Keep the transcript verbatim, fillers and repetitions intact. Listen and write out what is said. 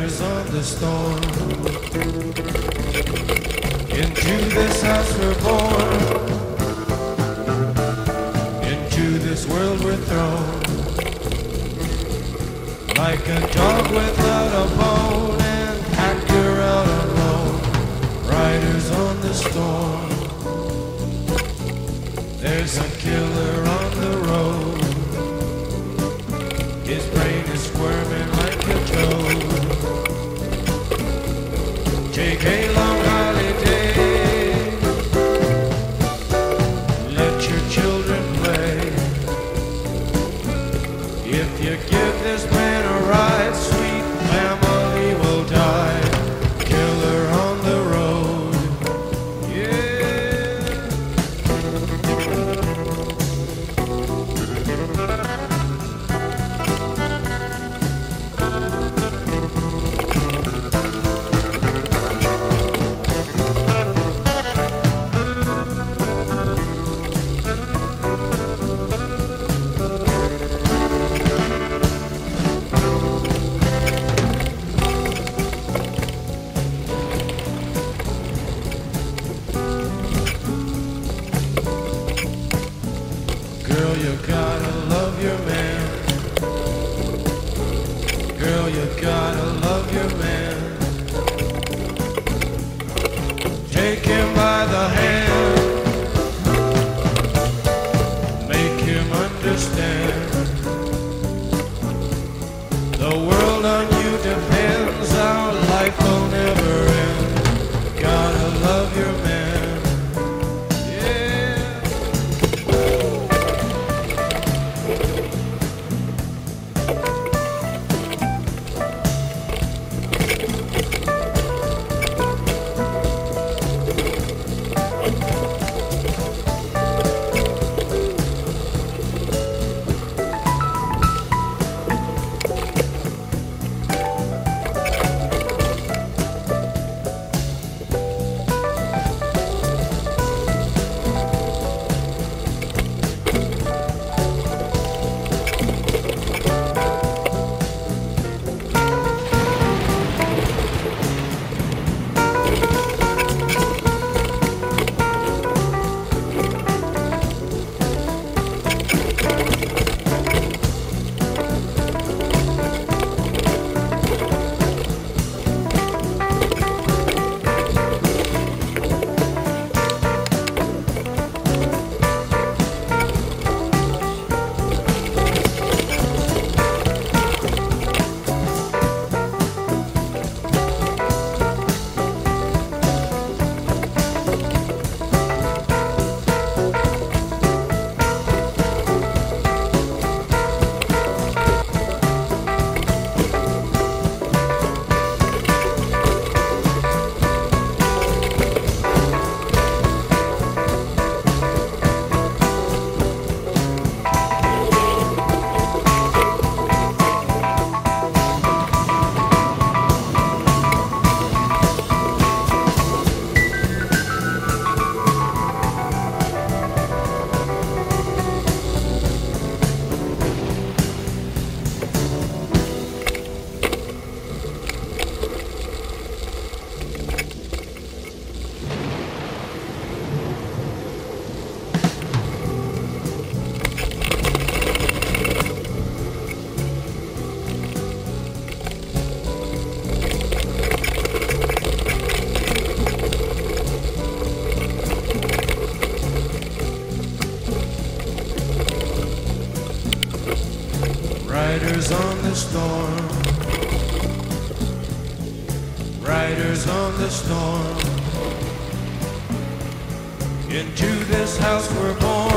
Riders on the storm. Into this house we're born. Into this world we're thrown. Like a dog without a bone, an actor out alone. Riders on the storm. There's a killer on the road. His brain is squirming like a toad. Take a long holiday. Let your children play. If you give this man a ride, sweet family will die. Killer on the road. Yeah. Girl, you gotta love your man. Girl, you gotta love your man. Take him by the hand. Make him understand. The world on you depends. Our life will never end. Gotta love your man. Riders on the storm. Riders on the storm. Into this house we're born.